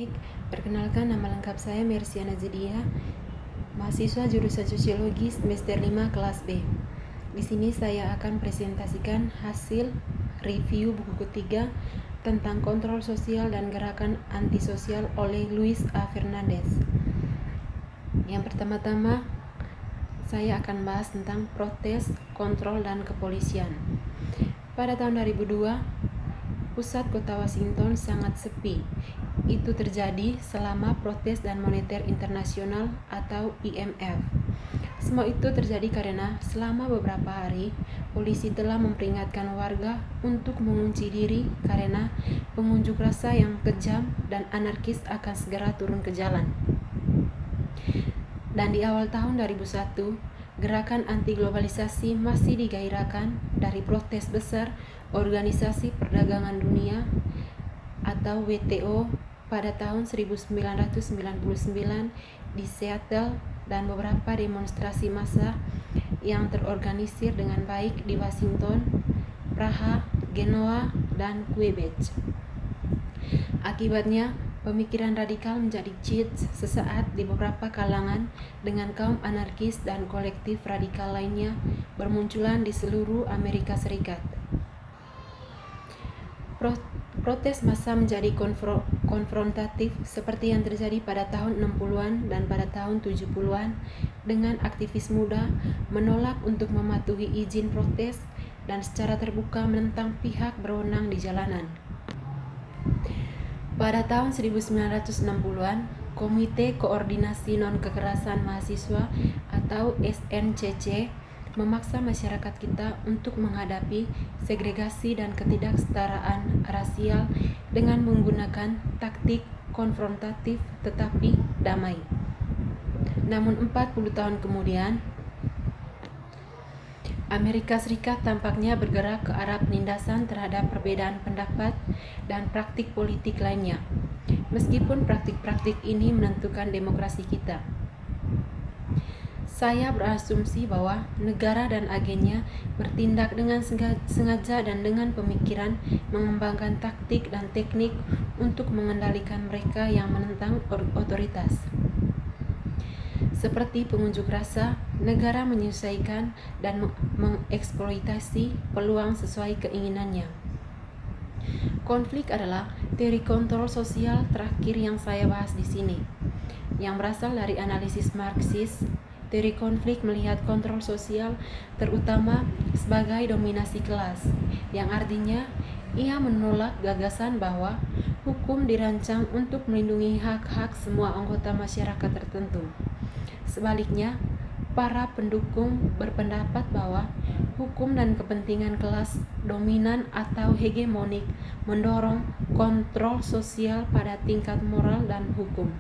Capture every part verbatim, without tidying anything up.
Baik, perkenalkan nama lengkap saya Mersiana Zedia, mahasiswa jurusan Sosiologi semester lima kelas B. Di sini saya akan presentasikan hasil review buku ketiga tentang kontrol sosial dan gerakan antisosial oleh Luis A. Fernandez. Yang pertama-tama, saya akan bahas tentang protes, kontrol, dan kepolisian. Pada tahun dua ribu dua, pusat kota Washington sangat sepi. Itu terjadi selama protes dan moneter internasional atau I M F. Semua itu terjadi karena selama beberapa hari, polisi telah memperingatkan warga untuk mengunci diri karena pengunjuk rasa yang kejam dan anarkis akan segera turun ke jalan. Dan di awal tahun dua ribu satu, gerakan anti globalisasi masih digairahkan dari protes besar Organisasi Perdagangan Dunia atau W T O pada tahun seribu sembilan ratus sembilan puluh sembilan di Seattle dan beberapa demonstrasi massa yang terorganisir dengan baik di Washington, Praha, Genoa, dan Quebec. Akibatnya, pemikiran radikal menjadi cheats sesaat di beberapa kalangan dengan kaum anarkis dan kolektif radikal lainnya bermunculan di seluruh Amerika Serikat. Protes massa menjadi konfro, konfrontatif seperti yang terjadi pada tahun enam puluhan dan pada tahun tujuh puluhan dengan aktivis muda menolak untuk mematuhi izin protes dan secara terbuka menentang pihak berwenang di jalanan. Pada tahun seribu sembilan ratus enam puluhan, Komite Koordinasi Non-Kekerasan Mahasiswa atau S N C C memaksa masyarakat kita untuk menghadapi segregasi dan ketidaksetaraan rasial dengan menggunakan taktik konfrontatif tetapi damai. Namun empat puluh tahun kemudian, Amerika Serikat tampaknya bergerak ke arah penindasan terhadap perbedaan pendapat dan praktik politik lainnya, meskipun praktik-praktik ini menentukan demokrasi kita. Saya berasumsi bahwa negara dan agennya bertindak dengan sengaja dan dengan pemikiran mengembangkan taktik dan teknik untuk mengendalikan mereka yang menentang otoritas. Seperti pengunjuk rasa, negara menyelesaikan dan mengeksploitasi peluang sesuai keinginannya. Konflik adalah teori kontrol sosial terakhir yang saya bahas di sini, yang berasal dari analisis Marxis. Teori konflik melihat kontrol sosial terutama sebagai dominasi kelas, yang artinya ia menolak gagasan bahwa hukum dirancang untuk melindungi hak-hak semua anggota masyarakat tertentu. Sebaliknya, para pendukung berpendapat bahwa hukum dan kepentingan kelas dominan atau hegemonik mendorong kontrol sosial pada tingkat moral dan hukum.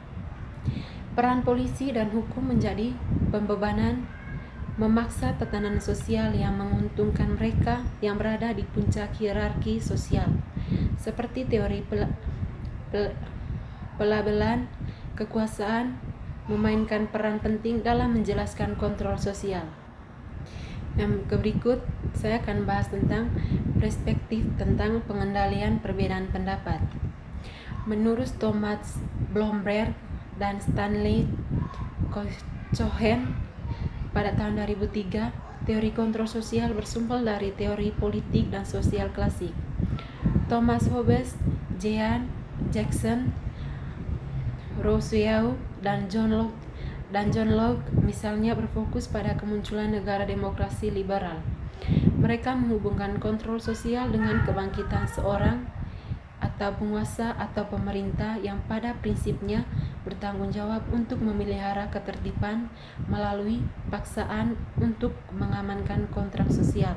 Peran polisi dan hukum menjadi pembebanan memaksa tatanan sosial yang menguntungkan mereka yang berada di puncak hierarki sosial, seperti teori pel- pel- pelabelan kekuasaan memainkan peran penting dalam menjelaskan kontrol sosial. Yang berikut, saya akan bahas tentang perspektif tentang pengendalian perbedaan pendapat. Menurut Thomas Blomberg dan Stanley Cohen pada tahun dua ribu tiga, teori kontrol sosial bersumber dari teori politik dan sosial klasik. Thomas Hobbes, Jean Jackson, Rousseau, dan John Locke dan John Locke misalnya berfokus pada kemunculan negara demokrasi liberal. Mereka menghubungkan kontrol sosial dengan kebangkitan seorang atau penguasa atau pemerintah yang pada prinsipnya bertanggung jawab untuk memelihara ketertiban melalui paksaan untuk mengamankan kontrak sosial.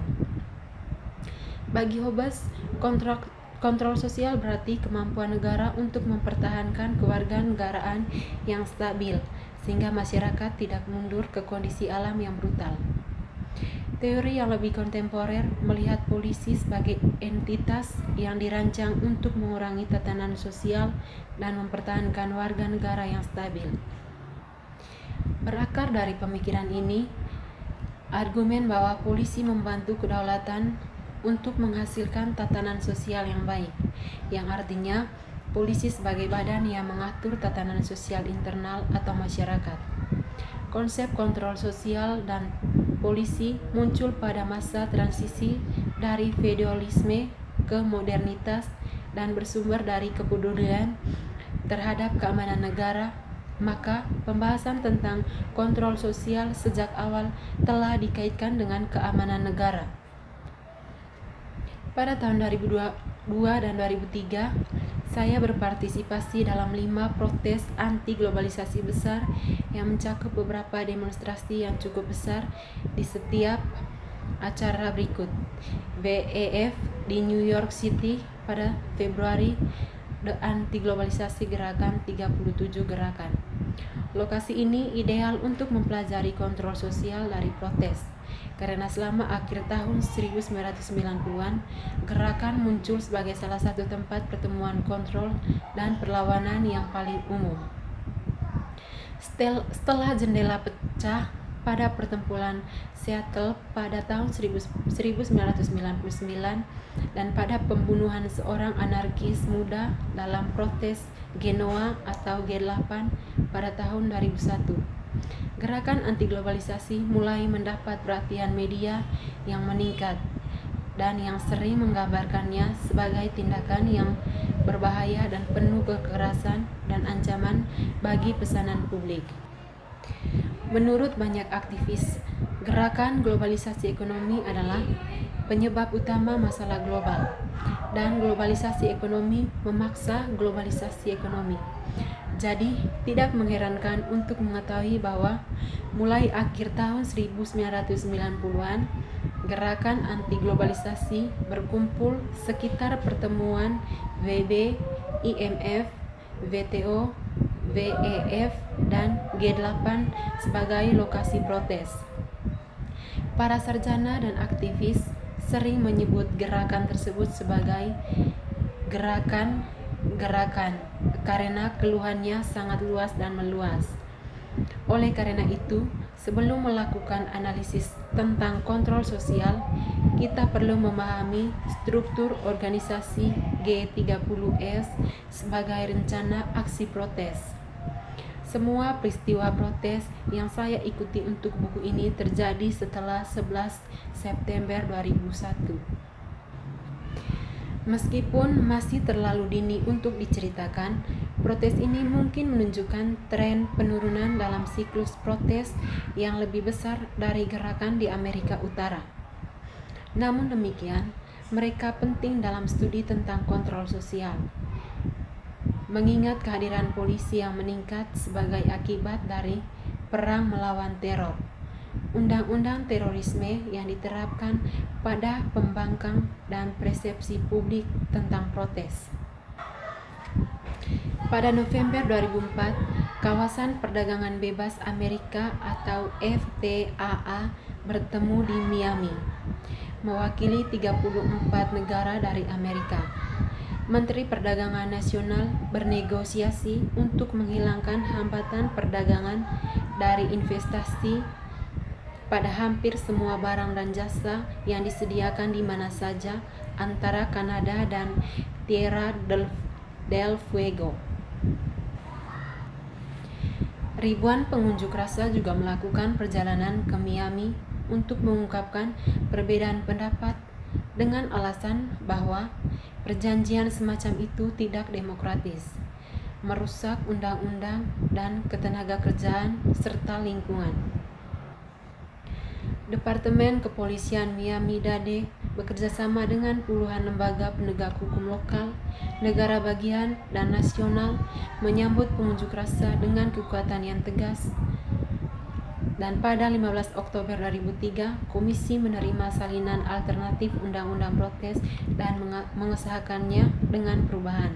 Bagi Hobbes, kontrak kontrol sosial berarti kemampuan negara untuk mempertahankan kewarganegaraan yang stabil sehingga masyarakat tidak mundur ke kondisi alam yang brutal. Teori yang lebih kontemporer melihat polisi sebagai entitas yang dirancang untuk mengurangi tatanan sosial dan mempertahankan warga negara yang stabil. Berakar dari pemikiran ini, argumen bahwa polisi membantu kedaulatan untuk menghasilkan tatanan sosial yang baik, yang artinya polisi sebagai badan yang mengatur tatanan sosial internal atau masyarakat. Konsep kontrol sosial dan polisi muncul pada masa transisi dari feodalisme ke modernitas dan bersumber dari kepedulian terhadap keamanan negara. Maka pembahasan tentang kontrol sosial sejak awal telah dikaitkan dengan keamanan negara. Pada tahun dua ribu dua dan dua ribu tiga, saya berpartisipasi dalam lima protes anti globalisasi besar yang mencakup beberapa demonstrasi yang cukup besar di setiap acara berikut. W E F di New York City pada Februari, The Anti Globalisasi Gerakan tiga puluh tujuh Gerakan. Lokasi ini ideal untuk mempelajari kontrol sosial dari protes, karena selama akhir tahun seribu sembilan ratus sembilan puluhan, gerakan muncul sebagai salah satu tempat pertemuan kontrol dan perlawanan yang paling umum. Setelah jendela pecah pada pertempuran Seattle pada tahun seribu sembilan ratus sembilan puluh sembilan dan pada pembunuhan seorang anarkis muda dalam protes Genoa atau G delapan pada tahun dua ribu satu. Gerakan anti globalisasi mulai mendapat perhatian media yang meningkat dan yang sering menggambarkannya sebagai tindakan yang berbahaya dan penuh kekerasan dan ancaman bagi pesanan publik. Menurut banyak aktivis, gerakan globalisasi ekonomi adalah penyebab utama masalah global, dan globalisasi ekonomi memaksa globalisasi ekonomi. Jadi, tidak mengherankan untuk mengetahui bahwa mulai akhir tahun seribu sembilan ratus sembilan puluhan, gerakan anti globalisasi berkumpul sekitar pertemuan W B, I M F, W T O, W E F, dan G delapan sebagai lokasi protes. Para sarjana dan aktivis sering menyebut gerakan tersebut sebagai gerakan-gerakan karena keluhannya sangat luas dan meluas. Oleh karena itu, sebelum melakukan analisis tentang kontrol sosial, kita perlu memahami struktur organisasi G tiga puluh S sebagai rencana aksi protes. Semua peristiwa protes yang saya ikuti untuk buku ini terjadi setelah sebelas September dua ribu satu. Meskipun masih terlalu dini untuk diceritakan, protes ini mungkin menunjukkan tren penurunan dalam siklus protes yang lebih besar dari gerakan di Amerika Utara. Namun demikian, mereka penting dalam studi tentang kontrol sosial. Mengingat kehadiran polisi yang meningkat sebagai akibat dari perang melawan teror, undang-undang terorisme yang diterapkan pada pembangkang dan persepsi publik tentang protes. Pada November dua ribu empat, Kawasan Perdagangan Bebas Amerika atau F T A A bertemu di Miami, mewakili tiga puluh empat negara dari Amerika. Menteri Perdagangan Nasional bernegosiasi untuk menghilangkan hambatan perdagangan dari investasi pada hampir semua barang dan jasa yang disediakan di mana saja antara Kanada dan Tierra del Fuego. Ribuan pengunjuk rasa juga melakukan perjalanan ke Miami untuk mengungkapkan perbedaan pendapat dengan alasan bahwa perjanjian semacam itu tidak demokratis, merusak undang-undang dan ketenagakerjaan serta lingkungan. Departemen Kepolisian Miami-Dade bekerjasama dengan puluhan lembaga penegak hukum lokal, negara bagian, dan nasional menyambut pengunjuk rasa dengan kekuatan yang tegas. Dan pada lima belas Oktober dua ribu tiga, Komisi menerima salinan alternatif undang-undang protes dan mengesahkannya dengan perubahan.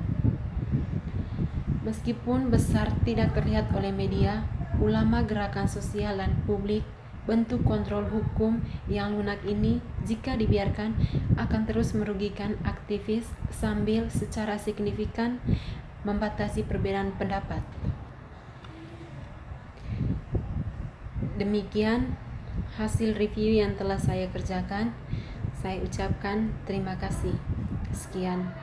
Meskipun besar tidak terlihat oleh media, ulama gerakan sosial dan publik, bentuk kontrol hukum yang lunak ini jika dibiarkan akan terus merugikan aktivis sambil secara signifikan membatasi perbedaan pendapat. Demikian hasil review yang telah saya kerjakan. Saya ucapkan terima kasih. Sekian.